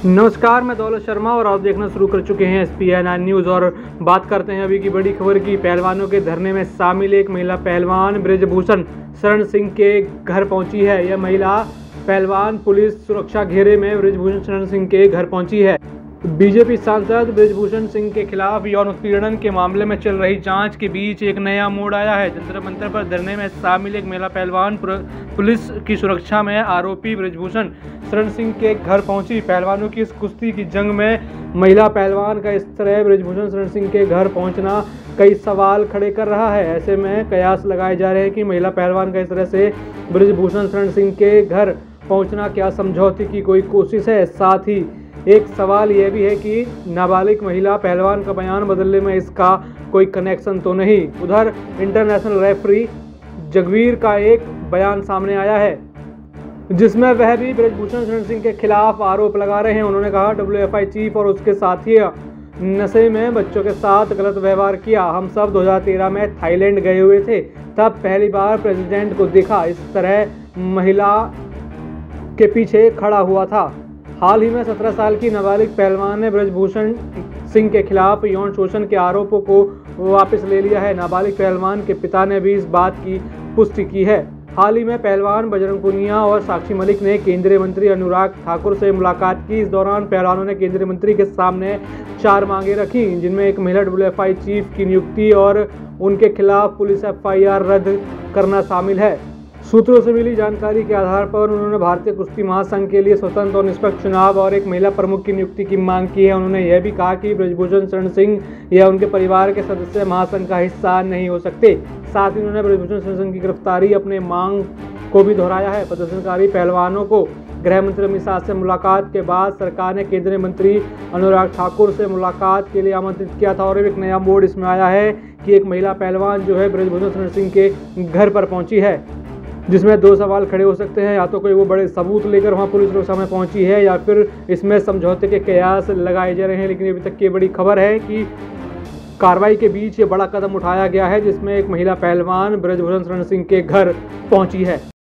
नमस्कार, मैं दौलत शर्मा और आप देखना शुरू कर चुके हैं SPI9 न्यूज़। और बात करते हैं अभी की बड़ी खबर की। पहलवानों के धरने में शामिल एक महिला पहलवान बृजभूषण शरण सिंह के घर पहुंची है। यह महिला पहलवान पुलिस सुरक्षा घेरे में बृजभूषण शरण सिंह के घर पहुंची है। बीजेपी सांसद बृजभूषण सिंह के खिलाफ यौन उत्पीड़न के मामले में चल रही जांच के बीच एक नया मोड़ आया है। जंतर मंतर पर धरने में शामिल एक महिला पहलवान पुलिस की सुरक्षा में आरोपी बृजभूषण शरण सिंह के घर पहुंची। पहलवानों की इस कुश्ती की जंग में महिला पहलवान का इस तरह बृजभूषण शरण सिंह के घर पहुंचना कई सवाल खड़े कर रहा है। ऐसे में कयास लगाए जा रहे हैं कि महिला पहलवान का इस तरह से बृजभूषण शरण सिंह के घर पहुंचना क्या समझौते की कोई कोशिश है। साथ ही एक सवाल यह भी है कि नाबालिग महिला पहलवान का बयान बदलने में इसका कोई कनेक्शन तो नहीं। उधर इंटरनेशनल रेफरी जगवीर का एक बयान सामने आया है जिसमें वह भी बृजभूषण शरण सिंह के खिलाफ आरोप लगा रहे हैं। उन्होंने कहा, WFI चीफ और उसके साथी नशे में बच्चों के साथ गलत व्यवहार किया। हम सब 2013 में थाईलैंड गए हुए थे, तब पहली बार प्रेसिडेंट को देखा इस तरह महिला के पीछे खड़ा हुआ था। हाल ही में 17 साल की नाबालिग पहलवान ने बृजभूषण सिंह के खिलाफ यौन शोषण के आरोपों को वापस ले लिया है। नाबालिग पहलवान के पिता ने भी इस बात की पुष्टि की है। हाल ही में पहलवान बजरंग पुनिया और साक्षी मलिक ने केंद्रीय मंत्री अनुराग ठाकुर से मुलाकात की। इस दौरान पहलवानों ने केंद्रीय मंत्री के सामने 4 मांगे रखी, जिनमें एक महिला WFI चीफ की नियुक्ति और उनके खिलाफ पुलिस FIR रद्द करना शामिल है। सूत्रों से मिली जानकारी के आधार पर उन्होंने भारतीय कुश्ती महासंघ के लिए स्वतंत्र और निष्पक्ष चुनाव और एक महिला प्रमुख की नियुक्ति की मांग की है। उन्होंने यह भी कहा कि बृजभूषण शरण सिंह या उनके परिवार के सदस्य महासंघ का हिस्सा नहीं हो सकते। साथ ही उन्होंने बृजभूषण शरण सिंह की गिरफ्तारी अपने मांग को भी दोहराया है। प्रदर्शनकारी पहलवानों को गृह मंत्री अमित शाह से मुलाकात के बाद सरकार ने केंद्रीय मंत्री अनुराग ठाकुर से मुलाकात के लिए आमंत्रित किया था। और एक नया मोड़ इसमें आया है कि एक महिला पहलवान जो है बृजभूषण शरण सिंह के घर पर पहुंची है, जिसमें 2 सवाल खड़े हो सकते हैं। या तो कोई वो बड़े सबूत लेकर वहां पुलिस लोग सामने पहुंची है, या फिर इसमें समझौते के कयास लगाए जा रहे हैं। लेकिन अभी तक की बड़ी खबर है कि कार्रवाई के बीच ये बड़ा कदम उठाया गया है, जिसमें एक महिला पहलवान बृजभूषण शरण सिंह के घर पहुंची है।